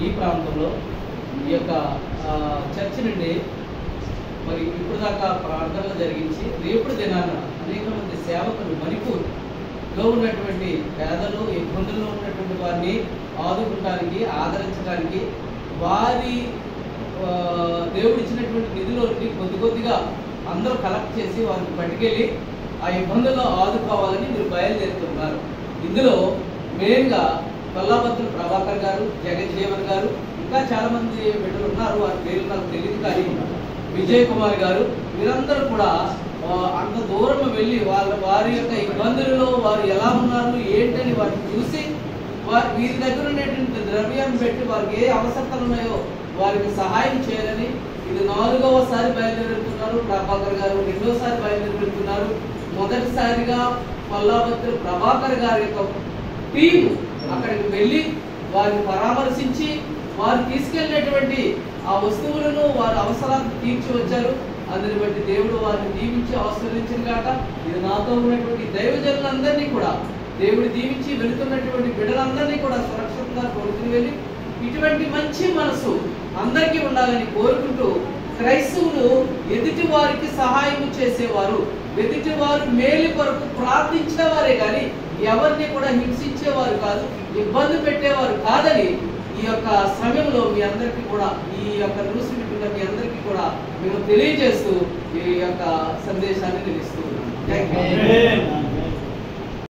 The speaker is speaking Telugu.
ఈ ప్రాంతంలో ఈ యొక్క చర్చ్ నుండి మరి ఇప్పుడు దాకా ప్రార్థనలు జరిగించి రేపటి దినాన అనేక మంది సేవకులు మణిపూర్లో ఉన్నటువంటి పేదలు ఇబ్బందుల్లో ఉన్నటువంటి వారిని ఆదుకుంటానికి ఆదరించడానికి వారి దేవుడు ఇచ్చినటువంటి నిధిలోకి కొద్దిగా అందరూ కలెక్ట్ చేసి వారికి పట్టుకెళ్ళి ఆ ఇబ్బందుల్లో ఆదుకోవాలని మీరు బయలుదేరుతున్నారు. ఇందులో మెయిన్గా కొల్లాపత్రుల ప్రభాకర్ గారు, జగజ్జీవన్ గారు, ఇంకా చాలా మంది బిడ్డలు ఉన్నారు, వారి పేరు నాకు తెలియదు, కానీ విజయ్ కుమార్ గారు, వీరందరూ కూడా అంత దూరం వెళ్ళి వారి యొక్క ఇబ్బందులలో వారు ఎలా ఉన్నారు ఏంటని వారిని చూసి వీరి దగ్గర ఉండేటువంటి ద్రవ్యాన్ని పెట్టి వారికి ఏ అవసరతలు ఉన్నాయో వారికి సహాయం చేయాలని ఇది 4వసారి బయలుదేరుతున్నారు. ప్రభాకర్ గారు 2వసారి బయలుదేరుతున్నారు. మొదటిసారిగా కొల్లాపత్రుల ప్రభాకర్ గారి యొక్క టీం అక్కడికి వెళ్ళి వారిని పరామర్శించి వారు తీసుకెళ్ళినటువంటి ఆ వస్తువులను వారి అవసరాలను తీర్చి వచ్చారు. అందుని బట్టి దేవుడు వారిని దీవించి ఆశీర్వదించిన కాక ఇది నాతో ఉన్నటువంటి దైవజనులందరినీ కూడా దేవుడు దీవించి వెళుతున్నటువంటి బిడ్డలందరినీ కూడా సురక్షితంగా కొడుకుని వెళ్ళి ఇటువంటి మంచి మనసు అందరికీ ఉండాలని కోరుకుంటూ క్రైస్తవులు ఎదుటి వారికి సహాయం చేసేవారు, ఎదుటి వారు మేలు కొరకు ప్రార్థించేవారే కానీ ఎవరిని కూడా హింసించేవారు కాదు, ఇబ్బంది పెట్టేవారు కాదని ఈ యొక్క సమయంలో మీ అందరికీ కూడా ఈ యొక్క న్యూస్ వింటున్న మీ అందరికీ కూడా మేము తెలియజేస్తూ ఈ యొక్క సందేశాన్ని నిలుస్తూ ఉన్నాం.